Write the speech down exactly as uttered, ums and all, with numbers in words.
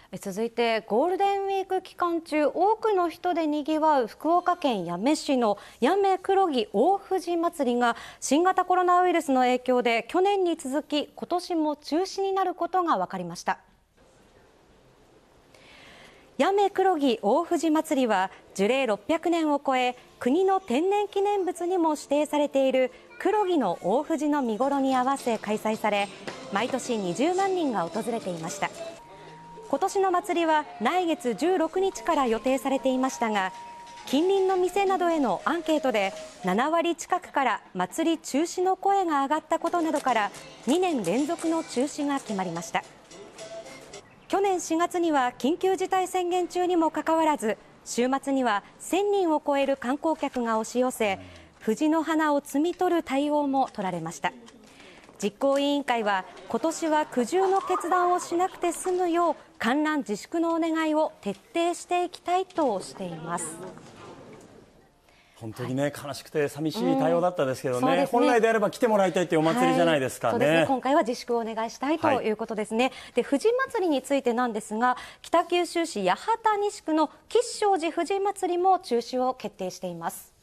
続いてゴールデンウィーク期間中、多くの人でにぎわう福岡県八女市の八女黒木大藤祭りが新型コロナウイルスの影響で去年に続き今年も中止になることが分かりました。八女黒木大藤祭りは樹齢ろっぴゃくねんを超え、国の天然記念物にも指定されている黒木の大藤の見頃に合わせ開催され、毎年にじゅうまんにんが訪れていました。今年の祭りは来月じゅうろくにちから予定されていましたが、近隣の店などへのアンケートでななわり近くから祭り中止の声が上がったことなどからにねん連続の中止が決まりました。去年しがつには緊急事態宣言中にもかかわらず、週末にはせんにんを超える観光客が押し寄せ、藤の花を摘み取る対応も取られました。実行委員会は今年は苦渋の決断をしなくて済むよう観覧自粛のお願いを徹底していきたいとしています。 本当にね、はい、悲しくて寂しい対応だったですけどね、 うん、 本来であれば来てもらいたいというお祭りじゃないですかね。はい、そうですね、 今回は自粛をお願いしたいということですね。はい、で藤祭りについてなんですが、北九州市八幡西区の吉祥寺藤祭りも中止を決定しています。